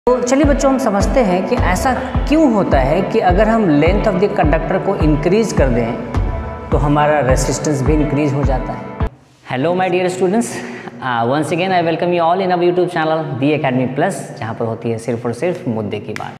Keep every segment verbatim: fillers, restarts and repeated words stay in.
तो चलिए बच्चों, हम समझते हैं कि ऐसा क्यों होता है कि अगर हम लेंथ ऑफ द कंडक्टर को इंक्रीज कर दें तो हमारा रेसिस्टेंस भी इंक्रीज हो जाता है। Hello my dear students, once again I welcome you all in our YouTube channel the academy plus, जहाँ पर होती है सिर्फ और सिर्फ मुद्दे की बात।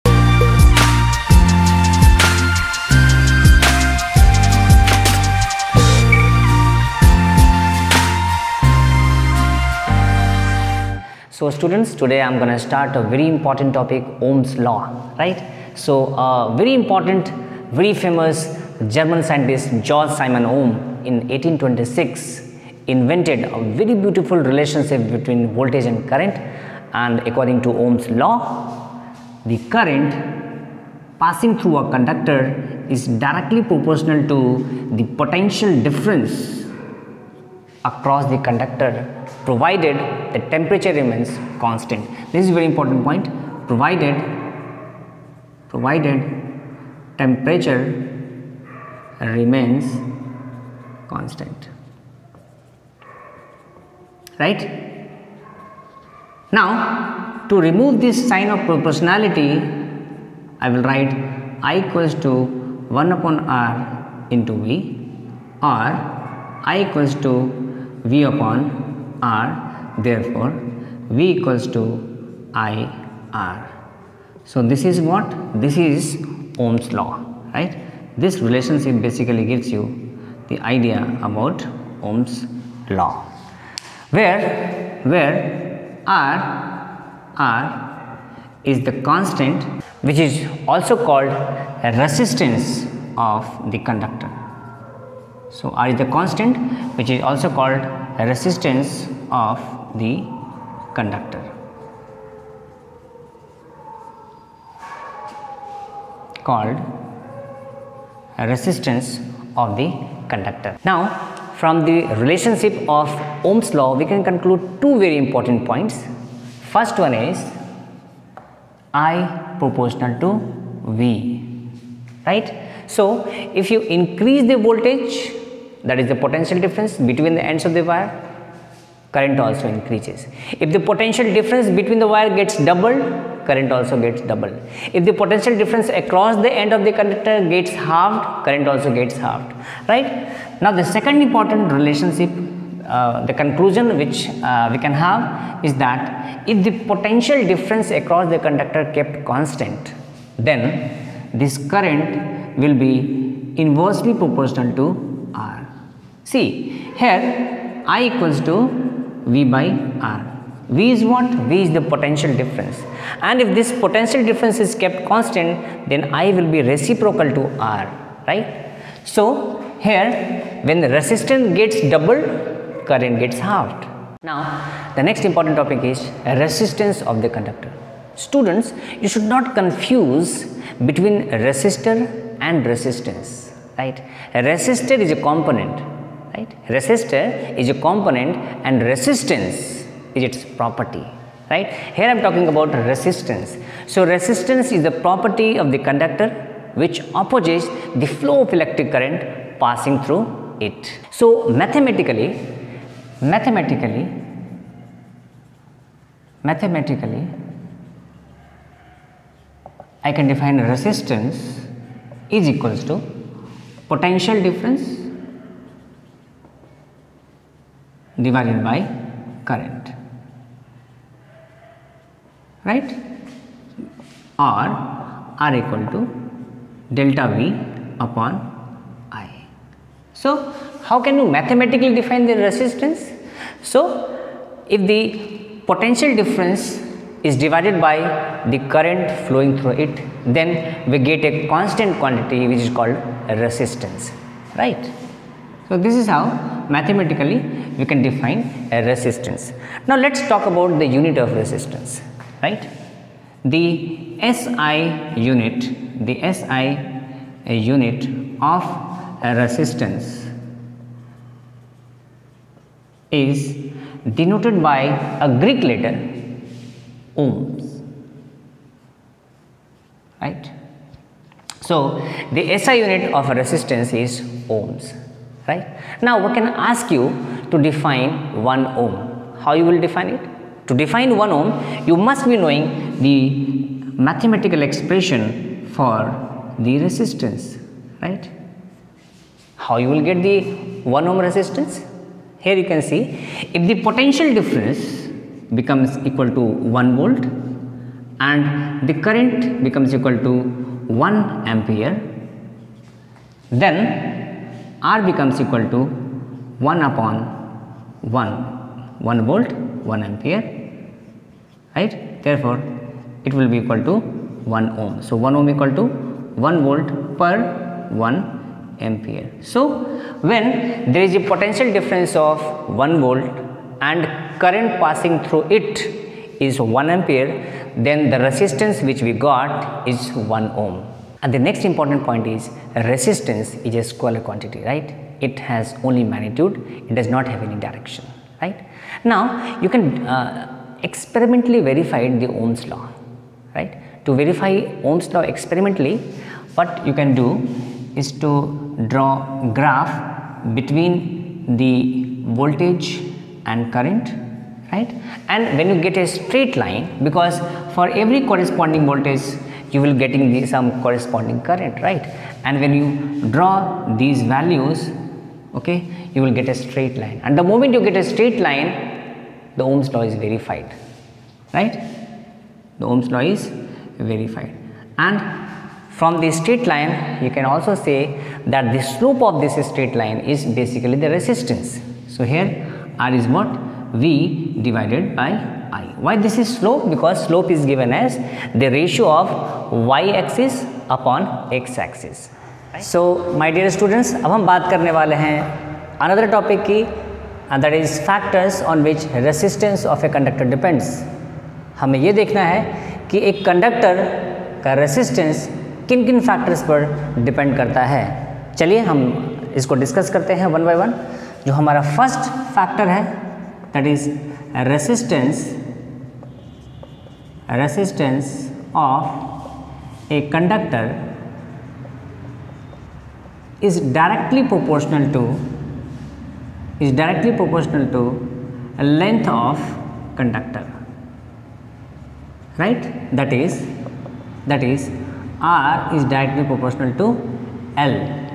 So students, today I'm going to start a very important topic, Ohm's law, right? So uh, very important, very famous German scientist George Simon Ohm in eighteen twenty-six invented a very beautiful relationship between voltage and current, and according to Ohm's law, the current passing through a conductor is directly proportional to the potential difference across the conductor, provided the temperature remains constant. This is a very important point. Provided provided temperature remains constant, right? Now to remove this sign of proportionality, I will write I equals to one upon R into V, or I equals to V upon R, therefore V equals to I R. So this is what? This is Ohm's law, right? This relationship basically gives you the idea about Ohm's law, where where R R is the constant which is also called a resistance of the conductor. So R is the constant which is also called a resistance of the conductor, called a resistance of the conductor. Now from the relationship of Ohm's law we can conclude two very important points. First one is I proportional to V, right? So if you increase the voltage, that is the potential difference between the ends of the wire, current also increases. If the potential difference between the wire gets doubled, current also gets doubled. If the potential difference across the end of the conductor gets halved, current also gets halved, right? Now the second important relationship, uh, the conclusion which uh, we can have is that if the potential difference across the conductor kept constant, then this current will be inversely proportional to R. See here I equals to V by R. V is what? V is the potential difference, and if this potential difference is kept constant, then I will be reciprocal to R, right? So here when the resistance gets doubled, current gets halved. Now the next important topic is resistance of the conductor. Students, you should not confuse between resistor and resistance, right? A resistor is a component, right? Resistor is a component and resistance is its property, right? Here I am talking about resistance. So resistance is the property of the conductor which opposes the flow of electric current passing through it. So mathematically, mathematically, mathematically, I can define resistance is equals to potential difference divided by current, right? Or R equal to delta V upon I. So how can you mathematically define the resistance? So if the potential difference is divided by the current flowing through it, then we get a constant quantity which is called a resistance, right? So this is how mathematically we can define a resistance. Now let's talk about the unit of resistance, right? The S I unit, the S I unit of a resistance is denoted by a Greek letter ohms, right? So the S I unit of a resistance is ohms, right? Now we can ask you to define one ohm. How you will define it? To define one ohm, you must be knowing the mathematical expression for the resistance, right? How you will get the one ohm resistance? Here you can see, if the potential difference becomes equal to one volt and the current becomes equal to one ampere, then R becomes equal to one upon one, one volt, one ampere, right? Therefore, it will be equal to one ohm. So, one ohm equal to one volt per one ampere. So, when there is a potential difference of one volt and current passing through it is one ampere, then the resistance which we got is one ohm. And the next important point is resistance is a scalar quantity, right? It has only magnitude, it does not have any direction, right? Now, you can uh, experimentally verify the Ohm's law, right? To verify Ohm's law experimentally, what you can do is to draw graph between the voltage and current, right? And when you get a straight line, because for every corresponding voltage you will getting the, some corresponding current, right? And when you draw these values, okay, you will get a straight line, and the moment you get a straight line, the Ohm's law is verified, right? The Ohm's law is verified. And from the straight line, you can also say that the slope of this straight line is basically the resistance. So here R is what? V divided by I. Why this is slope? Because slope is given as the ratio of y axis upon x axis. So my dear students, अब हम बात करने वाले हैं another topic की, and that is factors on which resistance of a conductor depends. हमें ये देखना है कि एक कंडक्टर का रेसिस्टेंस किन किन फैक्टर्स पर डिपेंड करता है. चलिए हम इसको डिस्कस करते हैं वन बाय वन. जो हमारा फर्स्ट फैक्टर है that is resistance resistance of a conductor is directly proportional to is directly proportional to length of conductor, right? That is that is R is directly proportional to L.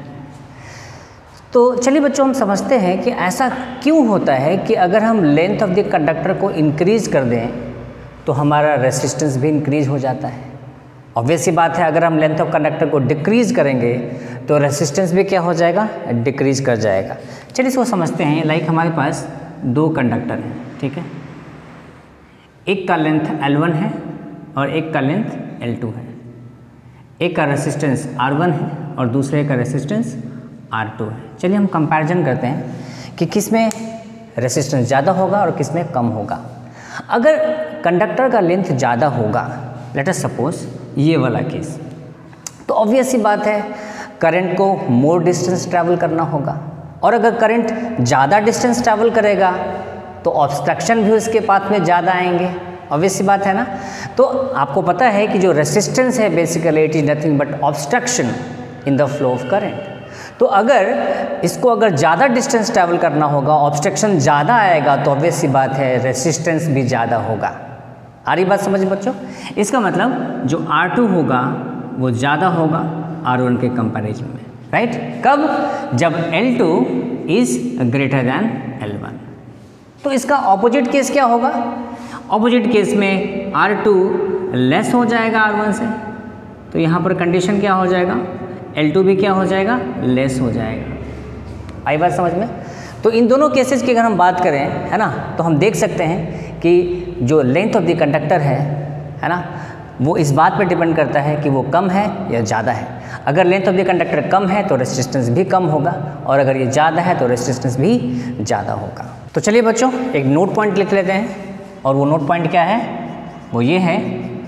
तो चलिए बच्चों, हम समझते हैं कि ऐसा क्यों होता है कि अगर हम लेंथ ऑफ द कंडक्टर को इंक्रीज कर दें तो हमारा रेसिस्टेंस भी इंक्रीज हो जाता है. ऑब्वियस सी बात है, अगर हम लेंथ ऑफ कंडक्टर को डिक्रीज करेंगे तो रेसिस्टेंस भी क्या हो जाएगा? डिक्रीज कर जाएगा. चलिए इसको समझते हैं. लाइक हमारे पास दो कंडक्टर हैं, ठीक है. एक का लेंथ एल वन है और एक का लेंथ एल टू है. एक का रेसिस्टेंस आर वन है और दूसरे का रेसिस्टेंस आर टू है. चलिए हम कंपैरिजन करते हैं कि किस में रेसिस्टेंस ज़्यादा होगा और किस में कम होगा. अगर कंडक्टर का लेंथ ज़्यादा होगा, लेट अस सपोज ये वाला केस, तो ऑब्वियस सी बात है करंट को मोर डिस्टेंस ट्रैवल करना होगा. और अगर करंट ज़्यादा डिस्टेंस ट्रैवल करेगा तो ऑब्स्ट्रक्शन भी उसके पाथ में ज़्यादा आएंगे. ऑब्वियस सी बात है ना. तो आपको पता है कि जो रेसिस्टेंस है basically it is nothing but obstruction in the flow of current. तो अगर इसको अगर ज़्यादा डिस्टेंस ट्रैवल करना होगा, ऑब्स्ट्रक्शन ज़्यादा आएगा, तो ऑब्वियस सी बात है रेसिस्टेंस भी ज़्यादा होगा. आ रही बात समझ बच्चों? इसका मतलब जो आर टू होगा वो ज़्यादा होगा आर वन के कंपैरिजन में, राइट? कब? जब L two is greater than L one. तो इसका ऑपोजिट केस क्या होगा? ऑपोजिट केस में आर टू लेस हो जाएगा आर वन से, तो यहाँ पर कंडीशन क्या हो जाएगा? एल टू भी क्या हो जाएगा? लेस हो जाएगा. आई बात समझ में? तो इन दोनों केसेस की अगर हम बात करें, है ना, तो हम देख सकते हैं कि जो लेंथ ऑफ द कंडक्टर है है ना, वो इस बात पर डिपेंड करता है कि वो कम है या ज़्यादा है. अगर लेंथ ऑफ द कंडक्टर कम है तो रेसिस्टेंस भी कम होगा, और अगर ये ज़्यादा है तो रेसिस्टेंस भी ज़्यादा होगा. तो चलिए बच्चों एक नोट पॉइंट लिख लेते हैं, और वो नोट पॉइंट क्या है? वो ये है,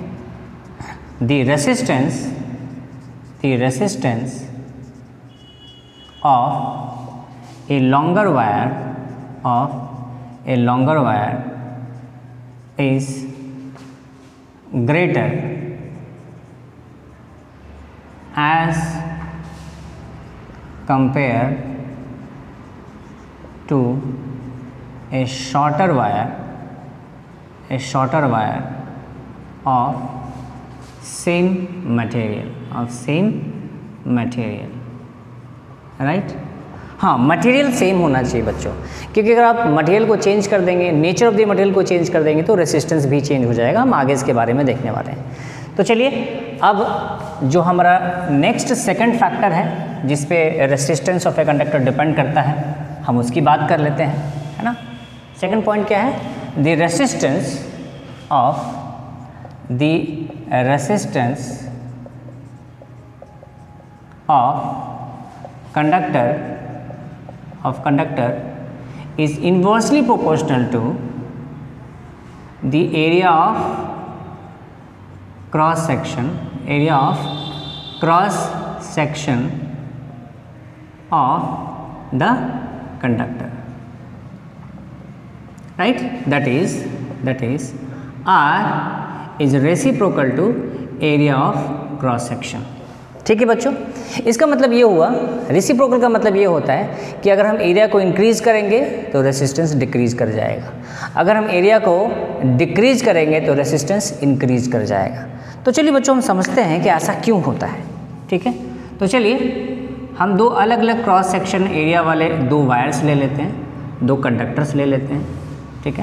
the resistance the resistance of a longer wire of a longer wire is greater as compared to a shorter wire a shorter wire of same material of same material, right. हाँ, material same होना चाहिए बच्चों, क्योंकि अगर आप material को change कर देंगे, नेचर ऑफ द मटेरियल को चेंज कर देंगे तो रेसिस्टेंस भी चेंज हो जाएगा। हम आगे इसके बारे में देखने वाले हैं। तो चलिए अब जो हमारा नेक्स्ट सेकंड फैक्टर है जिस पे resistance of a conductor depend करता है, हम उसकी बात कर लेते हैं, है ना। सेकंड पॉइंट क्या है? The resistance of the resistance of conductor of conductor is inversely proportional to the area of cross section area of cross section of the conductor, right? That is that is R is reciprocal to area of cross section। ठीक है बच्चों, इसका मतलब ये हुआ, reciprocal का मतलब ये होता है कि अगर हम एरिया को इंक्रीज करेंगे तो रेसिस्टेंस डिक्रीज कर जाएगा, अगर हम एरिया को डिक्रीज करेंगे तो रेसिस्टेंस इंक्रीज कर जाएगा। तो चलिए बच्चों हम समझते हैं कि ऐसा क्यों होता है। ठीक है, तो चलिए हम दो अलग अलग क्रॉस सेक्शन एरिया वाले दो वायर्स ले लेते हैं, दो कंडक्टर्स ले लेते हैं। ठीक है,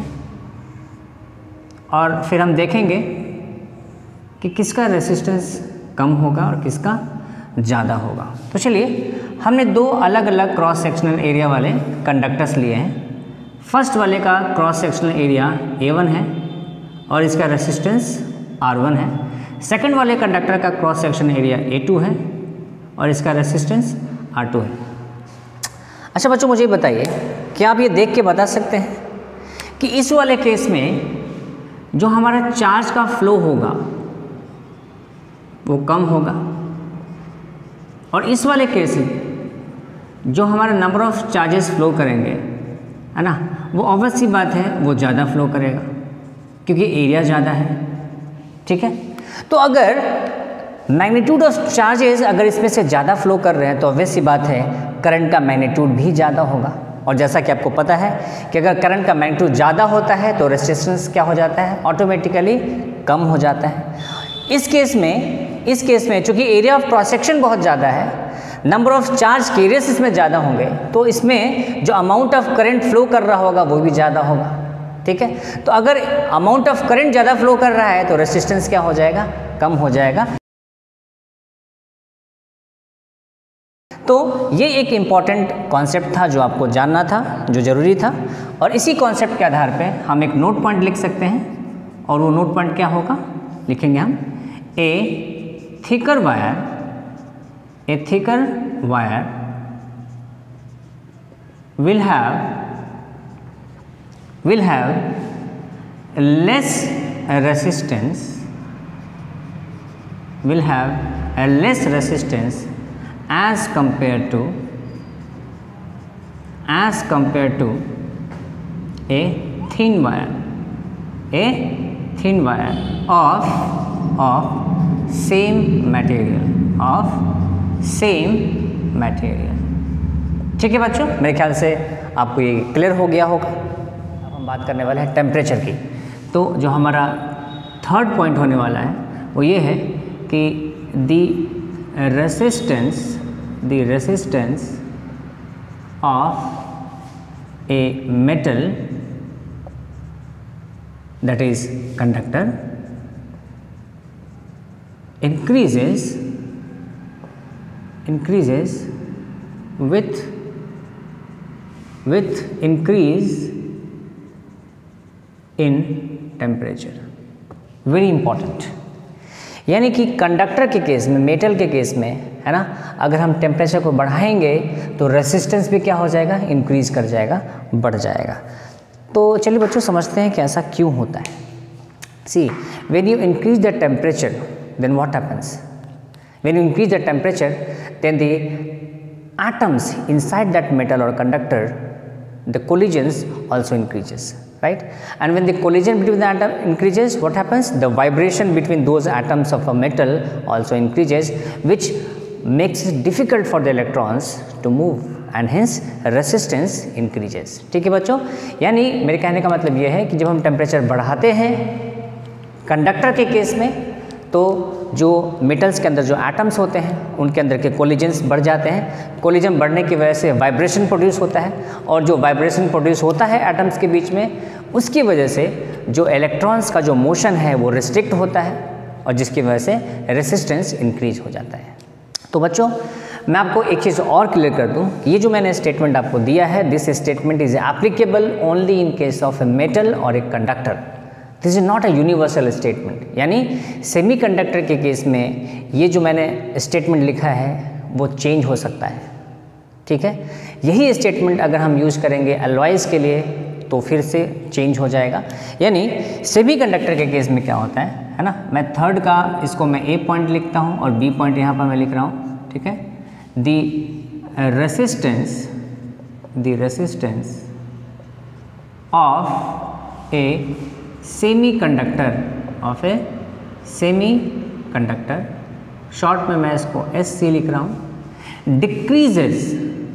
और फिर हम देखेंगे कि किसका रेसिस्टेंस कम होगा और किसका ज़्यादा होगा। तो चलिए हमने दो अलग अलग क्रॉस सेक्शनल एरिया वाले कंडक्टर्स लिए हैं। फर्स्ट वाले का cross sectional area A one है और इसका रेसिस्टेंस आर वन है। सेकंड वाले कंडक्टर का cross sectional area A two है और इसका रेसिस्टेंस आर टू है। अच्छा बच्चों मुझे बताइए, क्या आप ये देख के बता सकते हैं कि इस वाले केस में जो हमारा चार्ज का फ्लो होगा वो कम होगा और इस वाले केस में जो हमारा नंबर ऑफ चार्जेस फ्लो करेंगे, है ना, वो ऑब्वियस सी बात है वो ज़्यादा फ्लो करेगा क्योंकि एरिया ज़्यादा है। ठीक है, तो अगर मैग्नीट्यूड ऑफ चार्जेस अगर इसमें से ज़्यादा फ्लो कर रहे हैं तो ऑब्वियस सी बात है करंट का मैग्नीट्यूड भी ज़्यादा होगा। और जैसा कि आपको पता है कि अगर करंट का मैग्नीट्यूड ज़्यादा होता है तो रेजिस्टेंस क्या हो जाता है, ऑटोमेटिकली कम हो जाता है। इस केस में इस केस में चूंकि एरिया ऑफ क्रॉस सेक्शन बहुत ज़्यादा है, नंबर ऑफ चार्ज कैरियर्स इसमें ज़्यादा होंगे, तो इसमें जो अमाउंट ऑफ करंट फ्लो कर रहा होगा वो भी ज़्यादा होगा। ठीक है, तो अगर अमाउंट ऑफ करंट ज़्यादा फ्लो कर रहा है तो रेजिस्टेंस क्या हो जाएगा, कम हो जाएगा। तो ये एक इम्पॉर्टेंट कॉन्सेप्ट था जो आपको जानना था, जो ज़रूरी था, और इसी कॉन्सेप्ट के आधार पे हम एक नोट पॉइंट लिख सकते हैं। और वो नोट पॉइंट क्या होगा, लिखेंगे हम a thicker wire a thicker wire will have will have less resistance will have a less resistance as compared to as compared to a thin wire a thin wire of of same material of same material. ठीक है बच्चों, मेरे ख्याल से आपको ये clear हो गया होगा। अब हम बात करने वाले हैं टेम्परेचर की। तो जो हमारा थर्ड पॉइंट होने वाला है वो ये है कि the resistance the resistance of a metal that is conductor increases increases with with increase in temperature। Very important, यानी कि कंडक्टर के केस में, मेटल के केस में, है ना, अगर हम टेम्परेचर को बढ़ाएंगे तो रेसिस्टेंस भी क्या हो जाएगा, इंक्रीज कर जाएगा, बढ़ जाएगा। तो चलिए बच्चों समझते हैं कि ऐसा क्यों होता है। See when you increase the temperature then what happens? When you increase the temperature, then the atoms inside that metal or conductor, the collisions also increases, right? And when the collision between the atom increases, what happens? The vibration between those atoms of a metal also increases, which makes it difficult for the electrons to move and hence resistance increases। ठीक है बच्चों, यानी मेरे कहने का मतलब यह है कि जब हम टेम्परेचर बढ़ाते हैं कंडक्टर के केस में, तो जो मेटल्स के अंदर जो एटम्स होते हैं उनके अंदर के कोलिजन्स बढ़ जाते हैं। कोलिजन बढ़ने की वजह से वाइब्रेशन प्रोड्यूस होता है, और जो वाइब्रेशन प्रोड्यूस होता है एटम्स के बीच में, उसकी वजह से जो इलेक्ट्रॉन्स का जो मोशन है वो रिस्ट्रिक्ट होता है, और जिसकी वजह से रेसिस्टेंस इंक्रीज हो जाता है। तो बच्चों मैं आपको एक चीज़ और क्लियर कर दूं, ये जो मैंने स्टेटमेंट आपको दिया है, this statement is applicable only in case of a metal और a conductor. This is not a universal statement, यानी सेमीकंडक्टर के केस में ये जो मैंने स्टेटमेंट लिखा है वो चेंज हो सकता है। ठीक है, यही स्टेटमेंट अगर हम यूज़ करेंगे अलॉयज़ के लिए तो फिर से चेंज हो जाएगा। यानी सेमीकंडक्टर के केस में क्या होता है है ना, मैं थर्ड का इसको मैं ए पॉइंट लिखता हूँ और बी पॉइंट यहाँ पर मैं लिख रहा हूँ। ठीक है, the resistance the resistance of a semiconductor of a semiconductor, short में मैं इसको एस सी लिख रहा हूँ, decreases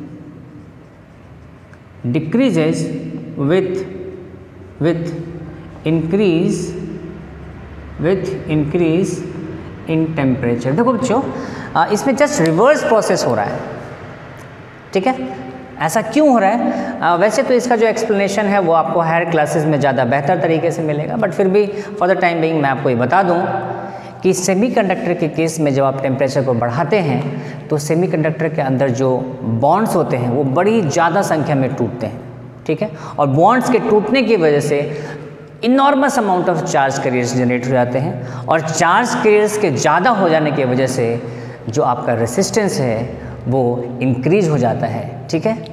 decreases with with increase with increase in temperature. देखो बच्चों, इसमें जस्ट रिवर्स प्रोसेस हो रहा है। ठीक है, ऐसा क्यों हो रहा है? आ, वैसे तो इसका जो एक्सप्लेनेशन है वो आपको हायर क्लासेस में ज़्यादा बेहतर तरीके से मिलेगा, बट फिर भी फॉर द टाइम बीइंग मैं आपको ये बता दूं कि सेमीकंडक्टर के केस में जब आप टेम्परेचर को बढ़ाते हैं तो सेमीकंडक्टर के अंदर जो बॉन्ड्स होते हैं वो बड़ी ज़्यादा संख्या में टूटते हैं। ठीक है, और बॉन्ड्स के टूटने की वजह से enormous amount of charge carriers generate हो जाते हैं, और चार्ज कैरियर्स के ज़्यादा हो जाने की वजह से जो आपका रेसिस्टेंस है वो इंक्रीज हो जाता है। ठीक है,